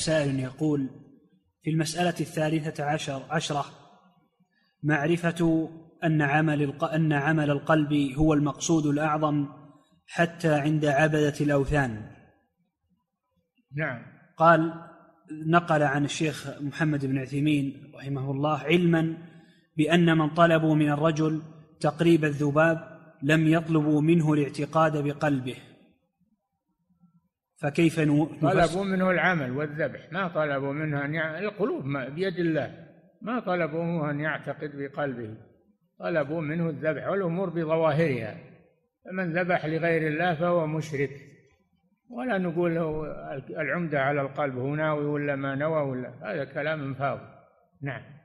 سائل يقول: في المسألة 13 معرفة أن عمل القلب هو المقصود الأعظم حتى عند عبدة الأوثان. نعم. قال: نقل عن الشيخ محمد بن عثيمين رحمه الله علما بأن من طلبوا من الرجل تقريب الذباب لم يطلبوا منه الاعتقاد بقلبه، فكيف طلبوا منه العمل والذبح، ما طلبوا منه القلوب بيد الله، ما طلبوا منه أن يعتقد بقلبه، طلبوا منه الذبح والأمور بظواهرها. فمن ذبح لغير الله فهو مشرك، ولا نقول العمدة على القلب هو ناوي ولا ما نوى، ولا هذا كلام فاضي. نعم.